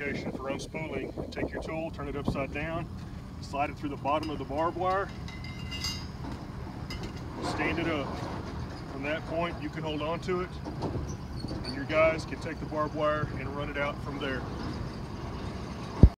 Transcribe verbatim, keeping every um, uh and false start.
lubrication for unspooling. Take your tool, turn it upside down, slide it through the bottom of the barbed wire, stand it up. From that point, you can hold on to it, and your guys can take the barbed wire and run it out from there.